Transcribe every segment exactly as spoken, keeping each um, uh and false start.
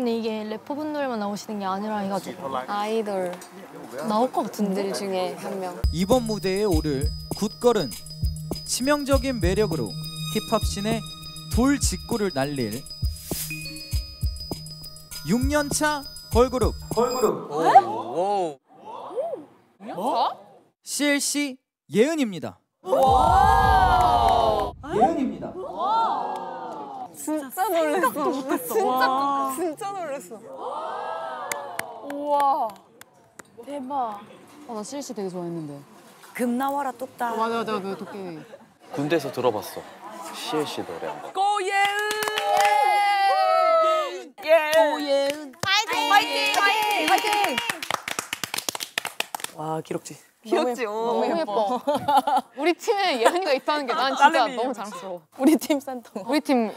근데 이게 래퍼분들만 나오시는 게 아니라 해가지고 아이돌 나올 것 같은데? 분들 중에 한 명. 이번 무대에 오를 굿걸은 치명적인 매력으로 힙합씬의 돌직구를 날릴 육 년 차 걸그룹 걸그룹 오. 씨엘씨 예은입니다. 예은입니다. 진짜 놀랐어. 진짜 진짜 놀랐어. 우와. 대박. 어, 나 씨엘씨 되게 좋아했는데. 금 나와라 뚝딱. 맞아, 맞아, 그 도깨비. 군대에서 들어봤어. 씨엘씨 노래 한 번. 고예은. 오예은. 파이팅 파이팅 파이팅 파이팅. 와 기록지. 귀엽지? 너무 예뻐. 우리 팀에 예은이가 있다는 게 난 진짜 너무 자랑스러워. 우리 팀 센터. 우리 팀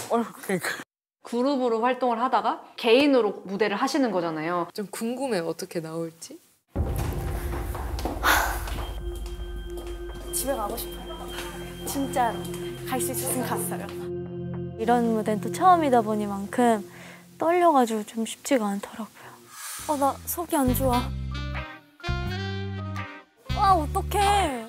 그룹으로 활동을 하다가 개인으로 무대를 하시는 거잖아요. 좀 궁금해 어떻게 나올지. 집에 가고 싶어요. 진짜 갈 수 있었으면 갔어요. 이런 무대는 또 처음이다 보니만큼 떨려가지고 좀 쉽지가 않더라고요. 어, 나 속이 안 좋아. 아, 어떡해.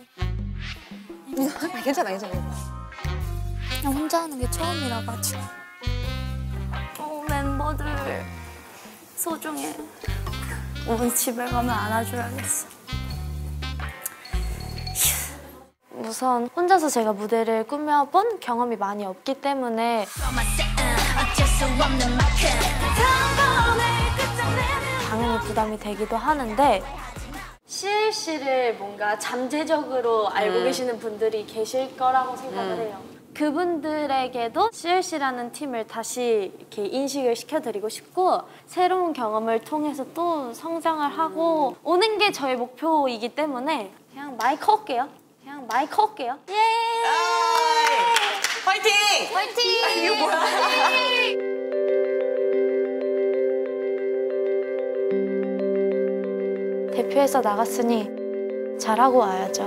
괜찮아 괜찮아. 나 혼자 하는 게 처음이라 가지고. 어, 멤버들 소중해. 오늘 집에 가면 안아줘야겠어. 우선 혼자서 제가 무대를 꾸며본 경험이 많이 없기 때문에 당연히 부담이 되기도 하는데 씨엘씨를 뭔가 잠재적으로 알고 음. 계시는 분들이 계실 거라고 생각을 음. 해요. 그분들에게도 씨엘씨라는 팀을 다시 이렇게 인식을 시켜드리고 싶고 새로운 경험을 통해서 또 성장을 하고 오는 게 저의 목표이기 때문에 그냥 마이크 할게요. 그냥 마이크 할게요. 예! 파이팅! 파이팅! 이거 뭐야? 대표해서 나갔으니 잘하고 와야죠.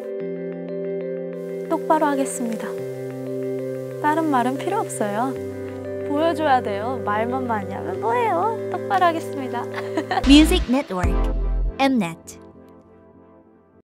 똑바로 하겠습니다. 다른 말은 필요 없어요. 보여줘야 돼요. 말만 많이 하면 뭐해요? 똑바로 하겠습니다. Music Network, Mnet.